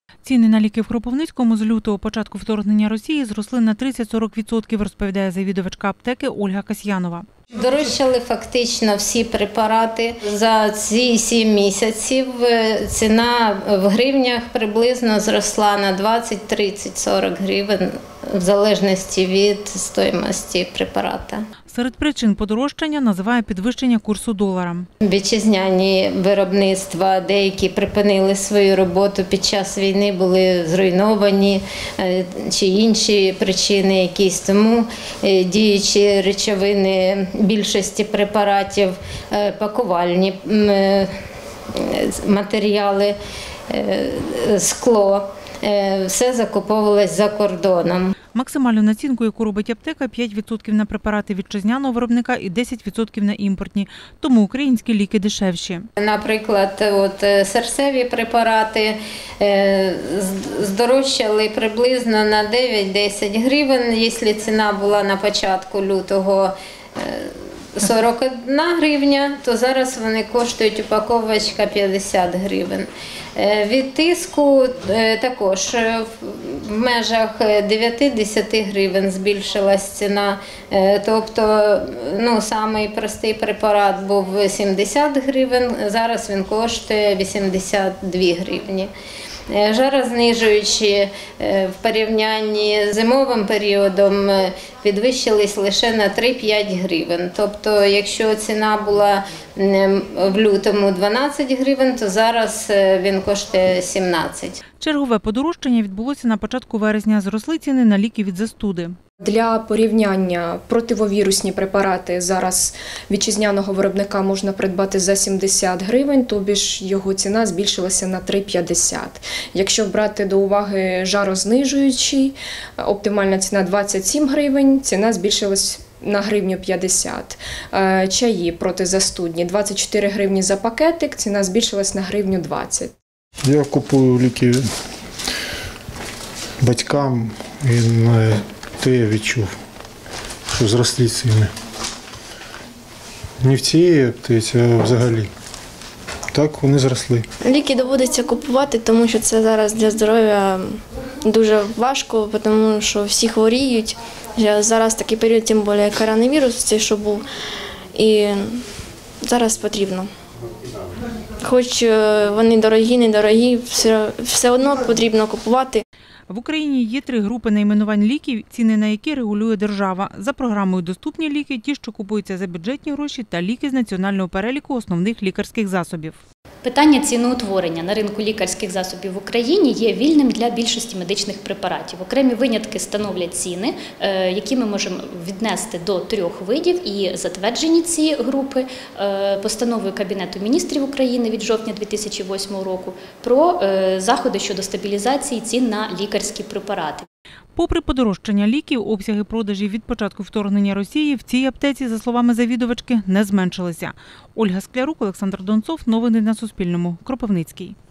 Ціни на ліки в Кропивницькому з лютого початку вторгнення Росії зросли на 30-40%, розповідає завідувачка аптеки Ольга Касьянова. Дорожчали фактично всі препарати. За ці 7 місяців ціна в гривнях приблизно зросла на 20, 30, 40 гривень в залежності від стоїмості препарата. Серед причин подорожчання називає підвищення курсу долара. Вітчизняні виробництва, деякі припинили свою роботу під час війни, були зруйновані чи інші причини якісь. Тому діючі речовини більшості препаратів, пакувальні матеріали, скло, все закуповувалось за кордоном. Максимальну націнку, яку робить аптека, 5% на препарати вітчизняного виробника і 10% на імпортні. Тому українські ліки дешевші. Наприклад, серцеві препарати здорожчали приблизно на 9-10 гривень. Якщо ціна була на початку лютого 41 гривня, то зараз вони коштують упаковочка 50 гривень. Від тиску також в межах 9-10 гривень збільшилась ціна. Тобто, самий простий препарат був 70 гривень, зараз він коштує 82 гривні. Жарознижуючі в порівнянні з зимовим періодом підвищились лише на 3-5 гривень. Тобто, якщо ціна була в лютому 12 гривень, то зараз він коштує 17. Чергове подорожчання відбулося на початку вересня. Зросли ціни на ліки від застуди. Для порівняння противовірусні препарати зараз вітчизняного виробника можна придбати за 70 гривень, тобі ж його ціна збільшилася на 3,50. Якщо брати до уваги жарознижуючий, оптимальна ціна 27 гривень, ціна збільшилась на гривню 50. Чаї протизастудні 24 гривні за пакетик, ціна збільшилась на гривню 20. Я купую ліки батькам і на те я відчув, що зросли ціни. Не в цій аптеці, а взагалі. Так вони зросли. Ліки доводиться купувати, тому що це зараз для здоров'я дуже важко, тому що всі хворіють. Зараз такий період, тим більше коронавірус, цей, що був, і зараз потрібно. Хоч вони дорогі, недорогі, все одно потрібно купувати. В Україні є 3 групи найменувань ліків, ціни на які регулює держава. За програмою «Доступні ліки» – ті, що купуються за бюджетні гроші, та ліки з національного переліку основних лікарських засобів. Питання ціноутворення на ринку лікарських засобів в Україні є вільним для більшості медичних препаратів. Окремі винятки становлять ціни, які ми можемо віднести до 3 видів, і затверджені ці групи постановою Кабінету міністрів України від жовтня 2008 року про заходи щодо стабілізації цін на лікарські препарати. Попри подорожчання ліків, обсяги продажів від початку вторгнення Росії в цій аптеці, за словами завідувачки, не зменшилися. Ольга Склярук, Олександр Донцов. Новини на Суспільному. Кропивницький.